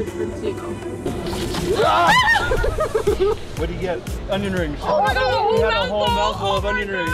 food for the Seagull. What do you get? Onion rings. Oh my God, You had a whole mouthful of onion rings.